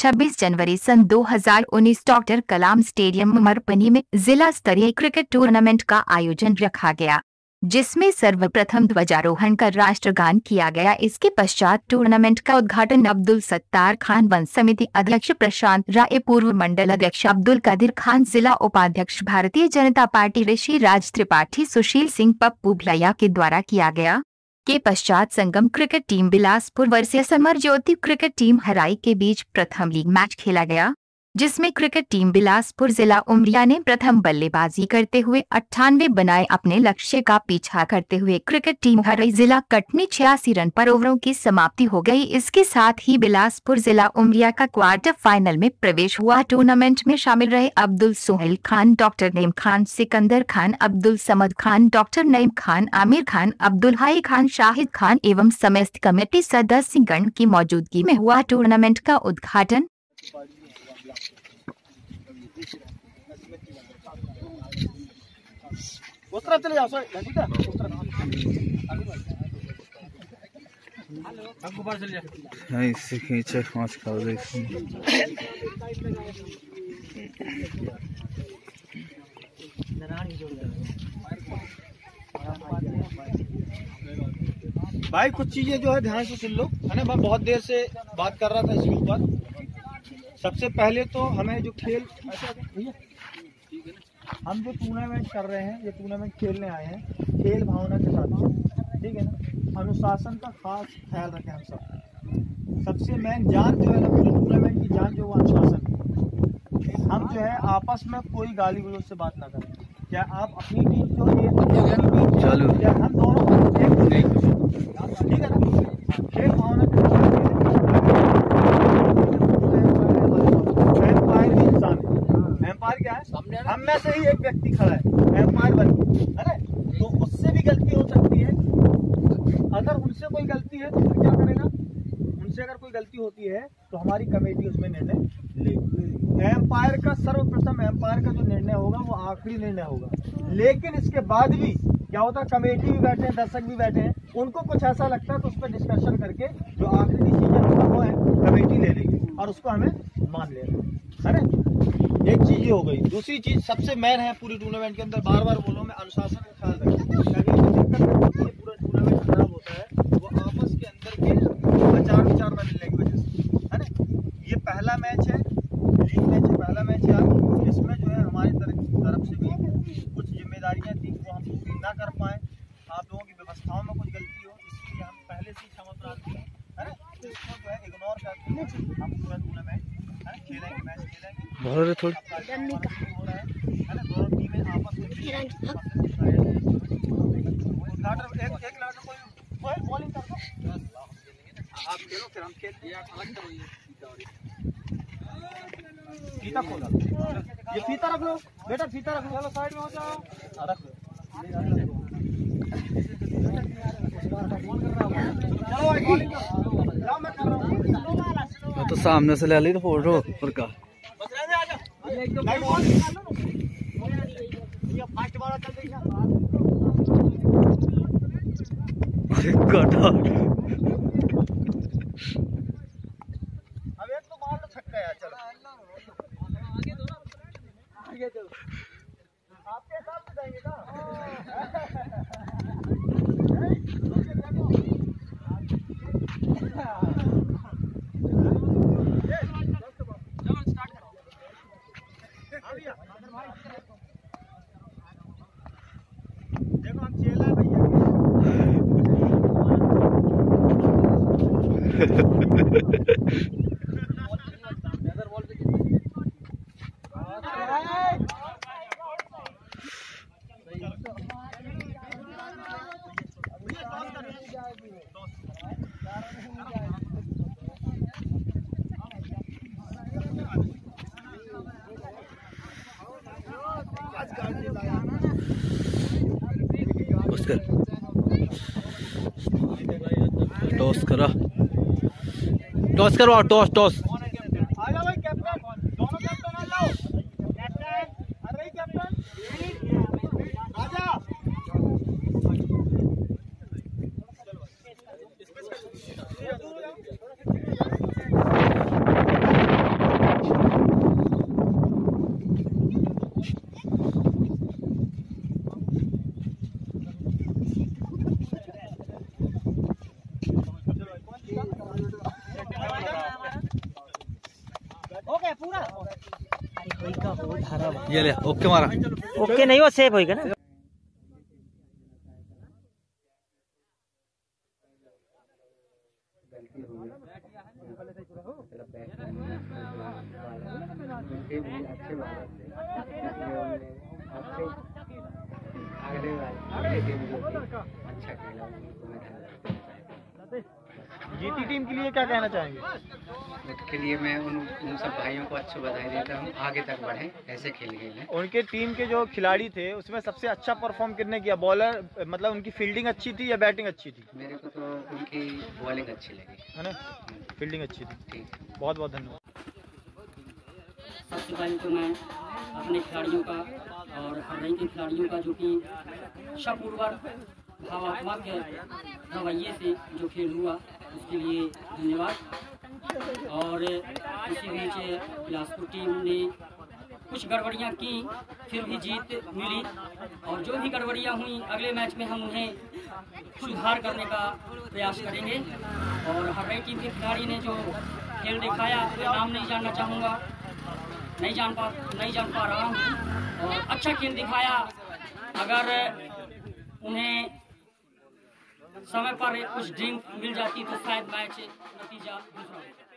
26 जनवरी सन 2019 doctor कलाम stadium मरपनी में जिला स्तरीय क्रिकेट टूर्नामेंट का आयोजन रखा गया, जिसमें सर्वप्रथम ध्वजारोहण कर राष्ट्रगान किया गया। इसके पश्चात टूर्नामेंट का उद्घाटन अब्दुल सत्तार खान, वन समिति अध्यक्ष प्रशांत राय, पूर्व मंडल अध्यक्ष अब्दुल कदीर खान, जिला उपाध्यक्ष भारतीय जनता पार्टी ऋषि राज त्रिपाठी, सुशील सिंह, पप्पू भलैया के द्वारा किया गया। के पश्चात Sangam cricket team Bilaspur versus Amar Jyoti cricket team हराई के बीच प्रथम लीग मैच खेला गया, जिसमें क्रिकेट टीम बिलासपुर जिला उमरिया ने प्रथम बल्लेबाजी करते हुए 98 बनाए अपने लक्ष्य का पीछा करते हुए क्रिकेट टीम हराई जिला कटनी 86 रन पर ओवरों की समाप्ति हो गई। इसके साथ ही बिलासपुर जिला उमरिया का क्वार्टर फाइनल में प्रवेश हुआ। टूर्नामेंट में शामिल रहे अब्दुल सोहेल खान, डॉक्टर नईम खान, सिकंदर खान, अब्दुल समद खान, डॉक्टर नईम खान, आमिर खान, अब्दुल हाई खान, शाहिद खान एवं समस्त कमेटी सदस्यगण की मौजूदगी में हुआ टूर्नामेंट का उद्घाटन। चले जाओ इससे खींचे पाँच खा दे। भाई कुछ चीजें जो है ध्यान से सुन लो, है ना। मैं बहुत देर से बात कर रहा था इसके ऊपर। सबसे पहले तो हमें जो खेल भैया हम जो टूर्नामेंट कर रहे हैं, ये टूर्नामेंट खेलने आए हैं खेल भावना के साथ, ठीक है ना। अनुशासन का खास ख्याल रखें हम सब। सबसे मेन जान जो है ना पूरे टूर्नामेंट की जान जो वो अनुशासन। हम जो है आपस में कोई गाली गलौज से बात ना करें। क्या आप अपनी टीम जो चालू, क्या हम दोनों एक, ठीक है ना। खेल भावना के साथ एम्पायर भी इंसान है। एम्पायर क्या है? हम में से ही एक व्यक्ति खड़ा है एम्पायर बन के, है ना। तो उससे भी गलती हो सकती है। अगर उनसे कोई गलती है तो फिर क्या करेगा? उनसे अगर कोई गलती होती है तो हमारी कमेटी उसमें निर्णय लेगी। एम्पायर का सर्वप्रथम एम्पायर का जो निर्णय होगा वो आखिरी निर्णय होगा। लेकिन इसके बाद भी क्या होता है, कमेटी भी बैठे हैं, दर्शक भी बैठे हैं, उनको कुछ ऐसा लगता है तो उस पर डिस्कशन करके जो आखिरी डिसीजन होगा वो है कमेटी ले लेगी और उसको हमें मान लेना है ना। एक चीज ये हो गई। दूसरी चीज सबसे मेन है पूरी टूर्नामेंट के अंदर, बार बार बोलो, मैं अनुशासन का ख्याल रखें। पूरा टूर्नामेंट खराब होता है वो आपस के अंदर के विचार बदलने की वजह से, है ना। ये पहला मैच है, लीग मैच है, पहला मैच है। इसमें जो है हमारी तरफ से भी कुछ जिम्मेदारियां थी वो हम पूरी ना कर पाए। आप लोगों की व्यवस्थाओं में कुछ गलती हो, इसलिए हम पहले से ही क्षमा प्रार्थी हैं, है ना। इसको जो है इग्नोर करके हम पूरा टूर्नामेंट खेलेंगे, मैच खेलेंगे। बहुत थोड़ी हो रहा है ना। दोनों टीमें आपस में एक कोई बॉलिंग कर दो, आप खेलो, फिर हम खेलते हैं। अलग करो, ये फीता खोला, ये फीता रख लो बेटा, फीता रख लो। चलो साइड में हो जाओ, रख लो। चलो भाई बॉलिंग करो, मैं कर रहा हूँ। तो सामने से ले ली तो फोटो पर का फास्ट बॉल चल रही है। अब एक तो मार लो, छक्का यार। चलो आगे दो ना, आगे दो, आपके हिसाब से जाएंगे ना। देखो हम चेला है भैया। टॉस करा, टॉस करवाओ, टॉस टॉस। आ जाओ भाई कैप्टन, दोनों कैप्टन आ जाओ। कैप्टन आ रही, कैप्टन आ जा। ये ले ओके मारा। ओके नहीं, वो सेफ होएगा ना। जीती टीम के लिए क्या कहना चाहेंगे? के लिए मैं उन सब भाइयों को अच्छी बधाई देता हूँ, आगे तक बढ़े, ऐसे खेल खेलें। उनके टीम के जो खिलाड़ी थे उसमें सबसे अच्छा परफॉर्म किसने किया? बॉलर मतलब उनकी फील्डिंग अच्छी थी या बैटिंग अच्छी थी? मेरे को तो उनकी बॉलिंग अच्छी लगी, है ना, फील्डिंग अच्छी थी। ठीक, बहुत बहुत धन्यवाद। सबसे पहले तो मैं अपने खिलाड़ियों का और हरियाणा के खिलाड़ियों का जो कि सपूर्वक भावात्मक रवैये से जो खेल हुआ उसके लिए धन्यवाद। और इसी बीच बिलासपुर टीम ने कुछ गड़बड़ियां की, फिर भी जीत मिली। और जो भी गड़बड़ियां हुई अगले मैच में हम उन्हें सुधार करने का प्रयास करेंगे। और हरियाणा टीम के खिलाड़ी ने जो खेल दिखाया, मैं नाम नहीं जानना चाहूँगा, नहीं जान पा रहा हूँ, और अच्छा खेल दिखाया। अगर उन्हें समय पर कुछ ड्रिंक मिल जाती तो शायद मैच नतीजा दूसरा होता।